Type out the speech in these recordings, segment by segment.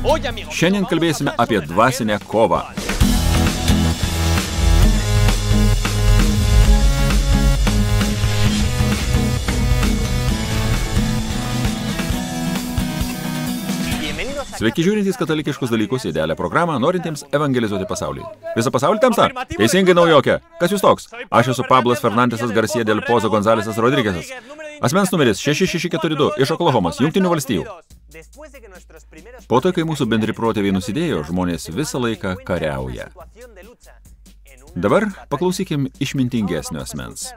Šiandien kalbėsime apie dvasinę kovą. Sveiki žiūrintys katalikiškus dalykus, idealią programą, norintiems evangelizuoti pasaulį. Visą pasaulį tamsta? Teisingai, naujokė. Kas jūs toks? Aš esu Pablas Fernandesas Garcia del Pozo Gonzalesas Rodriguezas. Asmens numeris 6642 iš Oklahomos, Jungtinių valstijų. Po to, kai mūsų bendri protėviai nusidėjo, žmonės visą laiką kariauja. Dabar paklausykim išmintingesnio asmens.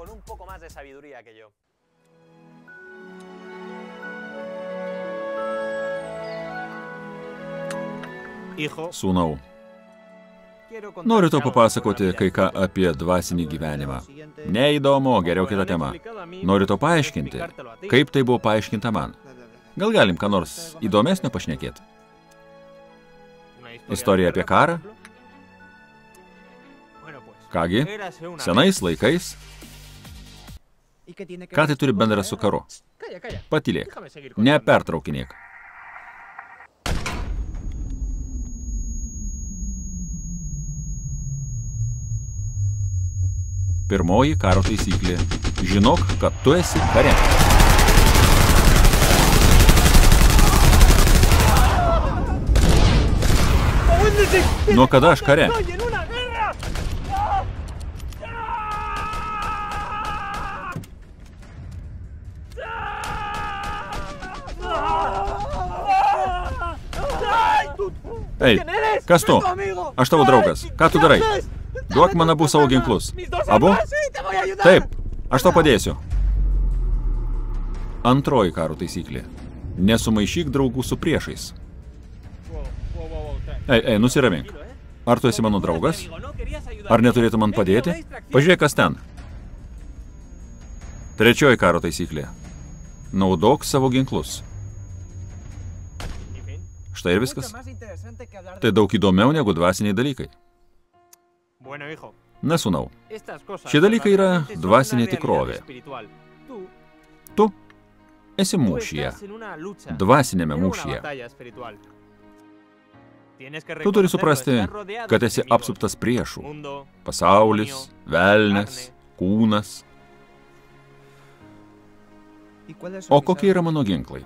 Sūnau, noriu tau papasakoti kai ką apie dvasinį gyvenimą. Neįdomu, geriau kita tema. Noriu tau paaiškinti, kaip tai buvo paaiškinta man. Gal galim ką nors įdomesnio pašnekėti? Istorija apie karą? Kągi, senais laikais? Ką tai turi bendra su karu? Patylėk, nepertraukinėk. Pirmoji karo taisyklė. Žinok, kad tu esi kare. Nuo kada aš kare? Ei, kas tu? Aš tavo draugas. Ką tu darai? Duok man abu savo ginklus. Abu? Taip, aš tau padėsiu. Antroji karo taisyklė. Nesumaišyk draugų su priešais. Ei, nusiramink. Ar tu esi mano draugas? Ar neturėtų man padėti? Pažiūrėk, kas ten. Trečioji karo taisyklė. Naudok savo ginklus. Štai ir viskas. Tai daug įdomiau negu dvasiniai dalykai. Na, sūnau, šie dalykai yra dvasinė tikrovė. Tu esi mūšyje, dvasinėme mūšyje. Tu turi suprasti, kad esi apsuptas priešų. Pasaulis, velnias, kūnas. O kokie yra mano ginklai?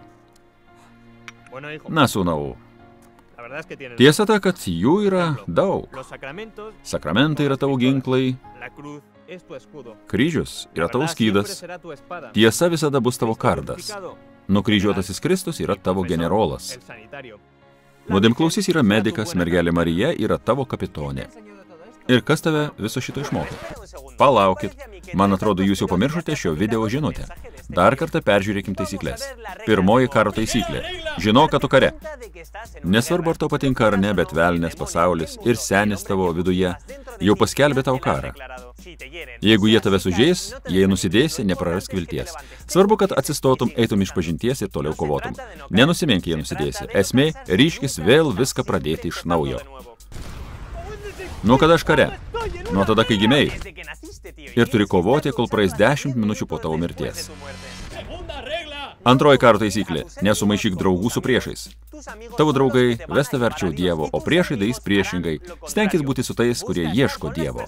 Na, sūnau, tiesa ta, kad jų yra daug. Sakramentai yra tavo ginklai, kryžius yra tavo skydas, tiesa visada bus tavo kardas, nukryžiuotasis Kristus yra tavo generolas. Nuodėmklausys yra medikas, mergelė Marija yra tavo kapitonė. Ir kas tave viso šito išmokė? Palaukit, man atrodo, jūs jau pamiršote šio video žinutę. Dar kartą peržiūrėkim taisyklės. Pirmoji karo taisyklė. Žinok, kad tu kare. Nesvarbu, ar tau patinka ar ne, bet velnės pasaulis ir senis tavo viduje jau paskelbė tau karą. Jeigu jie tave sužeis, jei nusidėsi, neprarask vilties. Svarbu, kad atsistotum, eitum iš pažinties ir toliau kovotum. Nenusimink, jei nusidėsi. Esmė, ryškis vėl viską pradėti iš naujo. Nuo kada aš kare? Nuo tada, kai gimei. Ir turi kovoti, kol praeis 10 minučių po tavo mirties. Antroji karo taisyklė. Nesumaišyk draugų su priešais. Tavo draugai ves tave arčiau Dievo, o priešai darys priešingai. Stenkis būti su tais, kurie ieško Dievo.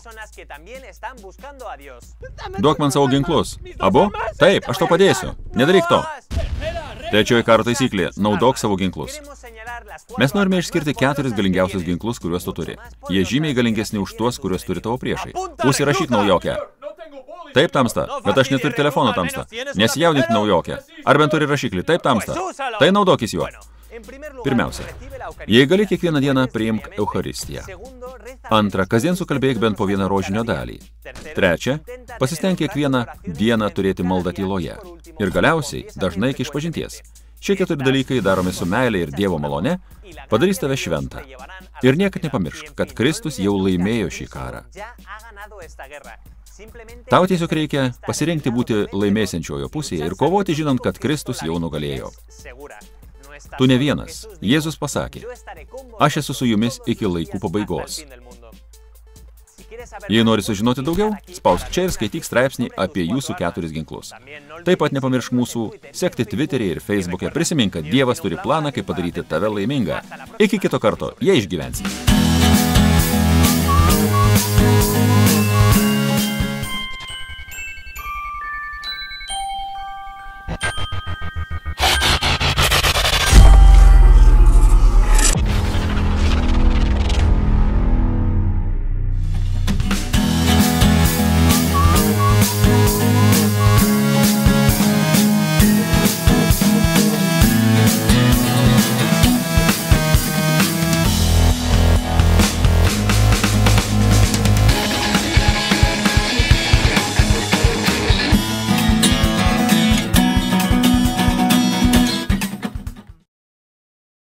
Duok man savo ginklus. Abu? Taip, aš tau padėsiu. Nedaryk to. Trečioji karo taisyklė. Naudok savo ginklus. Mes norime išskirti 4 galingiausius ginklus, kuriuos tu turi. Jie žymiai galingesni už tuos, kuriuos turi tavo priešai. Užsirašyk, naujokę. Taip, tamsta, bet aš neturiu telefono, tamsta. Nesijaudink, naujokę. Ar bent turi rašiklį? Taip, tamsta. Tai naudokis juo. Pirmiausia, jei gali kiekvieną dieną, priimk Eucharistiją. Antra, kasdien sukalbėk bent po vieną rožinio dalį. Trečia, pasistenk kiekvieną dieną turėti maldą tyloje. Ir galiausiai, dažnai iki išpažinties. Šie 4 dalykai daromi su meile ir Dievo malone, padarys tave šventą. Ir niekad nepamiršk, kad Kristus jau laimėjo šį karą. Tau tiesiog reikia pasirinkti būti laimėsiančiojo pusėje ir kovoti, žinant, kad Kristus jau nugalėjo. Tu ne vienas. Jėzus pasakė, aš esu su jumis iki laikų pabaigos. Jei nori sužinoti daugiau, spausk čia ir skaityk straipsnį apie jūsų 4 ginklus. Taip pat nepamiršk mūsų sekti Twitter'e ir Facebook'e. Prisimink, kad Dievas turi planą, kaip padaryti tave laimingą. Iki kito karto, jei išgyvensi.